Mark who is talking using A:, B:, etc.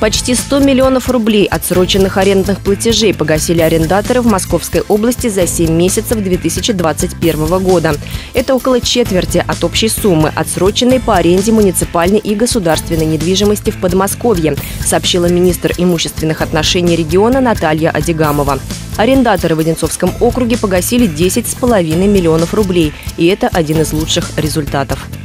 A: Почти 100 миллионов рублей отсроченных арендных платежей погасили арендаторы в Московской области за 7 месяцев 2021 года. Это около четверти от общей суммы, отсроченной по аренде муниципальной и государственной недвижимости в Подмосковье, сообщила министр имущественных отношений региона Наталья Адигамова. Арендаторы в Одинцовском округе погасили 10,5 миллионов рублей, и это один из лучших результатов.